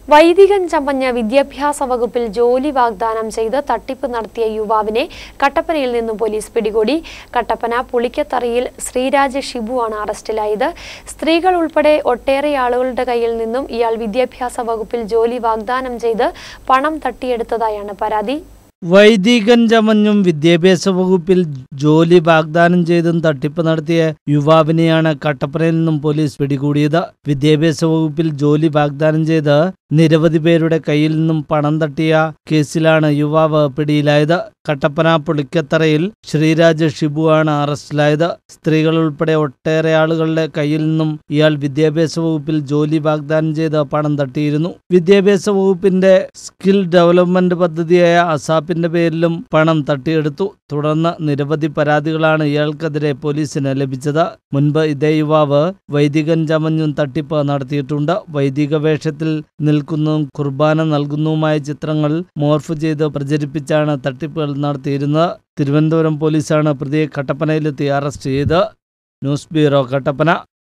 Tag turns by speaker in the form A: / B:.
A: വൈദികൻ ചമഞ്ഞ വിദ്യാഭ്യാസ വകുപ്പിൽ ജോലി വാഗ്ദാനം ചെയ്ത് തട്ടിപ്പ് നടത്തിയ യുവാവിനെ കട്ടപ്പനയിൽ നിന്നും പോലീസ് പിടികൂടി. കട്ടപ്പന പുളിക്കത്തറയിൽ ശ്രീരാജ് ഷിബുവാണ് അറസ്റ്റിലായത്. സ്ത്രീകൾ ഉൾപ്പെടെ ഒട്ടേറെ ആളുകളുടെ കയ്യിൽ നിന്നും ഇയാൾ വിദ്യാഭ്യാസ വകുപ്പിൽ ജോലി വാഗ്ദാനം ചെയ്ത് പണം തട്ടിയെടുത്തതായാണ് പരാതി.
B: വൈദികൻ ചമഞ്ഞും വിദ്യാഭ്യാസ വകുപ്പിൽ ജോലി വാഗ്ദാനം ചെയ്തും തട്ടിപ്പ് നടത്തിയ യുവാവിനെയാണ് കട്ടപ്പനയിൽ നിന്നും പോലീസ് പിടികൂടിയത്. വിദ്യാഭ്യാസ വകുപ്പിൽ ജോലി വാഗ്ദാനം ചെയ്ത് നിരവധി പേരുടെ കയ്യിൽ നിന്നും പണം തട്ടിയ കേസിലാണ് യുവാവ് പിടിയിലായത്. കട്ടപ്പന പുളിക്കത്തറയിൽ ശ്രീരാജ് ഷിബുവാണ് അറസ്റ്റിലായത്. സ്ത്രീകൾ ഉൾപ്പെടെ ഒട്ടേറെ ആളുകളുടെ കയ്യിൽ നിന്നും ഇയാൾ വിദ്യാഭ്യാസ വകുപ്പിൽ ജോലി വാഗ്ദാനം ചെയ്ത് പണം തട്ടിയിരുന്നു. വിദ്യാഭ്യാസ വകുപ്പിന്റെ സ്കിൽ ഡെവലപ്മെന്റ് പദ്ധതിയായ അസാപ്പിന്റെ പേരിലും പണം തട്ടിയെടുത്തു. തുടർന്ന് നിരവധി പരാതികളാണ് ഇയാൾക്കെതിരെ പോലീസിന് ലഭിച്ചത്. മുൻപ് ഇതേ യുവാവ് വൈദികൻ ചമഞ്ഞും തട്ടിപ്പ് നടത്തിയിട്ടുണ്ട്. വൈദിക വേഷത്തിൽ നിൽക്കുന്നതും കുർബാന നൽകുന്നതുമായ ചിത്രങ്ങൾ മോർഫ് ചെയ്ത് പ്രചരിപ്പിച്ചാണ് തട്ടിപ്പുകൾ നടത്തിയിരുന്നത്. തിരുവനന്തപുരം പോലീസാണ് പ്രതിയെ കട്ടപ്പനയിലെത്തി അറസ്റ്റ് ചെയ്ത്. News bureau, Kattappana.